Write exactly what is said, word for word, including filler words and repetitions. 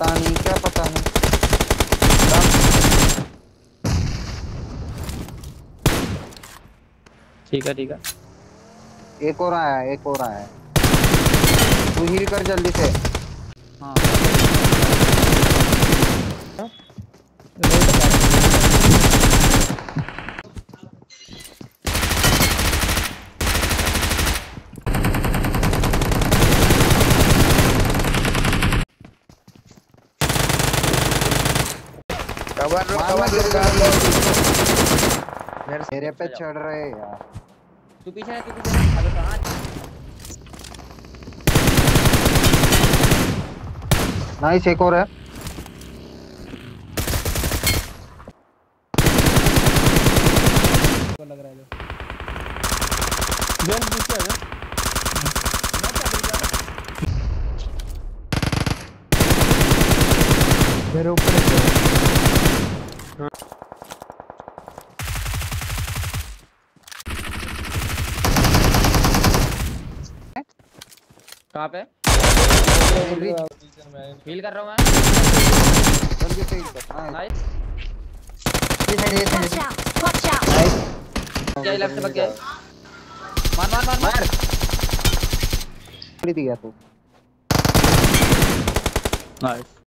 पता नहीं क्या पता नहीं। ठीक है ठीक है। एक और आया है, एक और आया है। तू हील कर जल्दी से। हाँ कवर लो मारना कवर लो गिर कवर लो। मेरे मेरे पे चढ़ रहे हैं यार। तू पीछे है, तू पीछे है। अबे कहाँ? नाइस, एक और है। लग रहा है जो जल्द पीछे आ जा। मेरे ऊपर कहाँ पे? हील कर रहा हूँ मैं। जल्दी से हील कर। Nice. Nice. Watch out! Watch out! Nice. क्या लेफ्ट से बग गया? मार मार मार मार। मार दिया तू। नाइस।